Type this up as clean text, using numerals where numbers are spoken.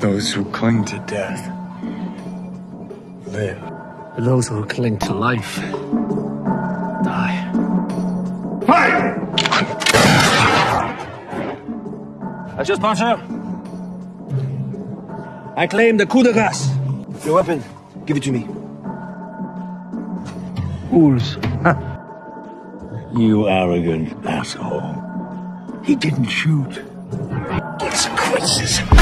Those who cling to death live. But those who cling to life die. Fight! Just Panzer. I claim the coup de grace. Your weapon. Give it to me. Fools. You arrogant asshole. He didn't shoot. Consequences.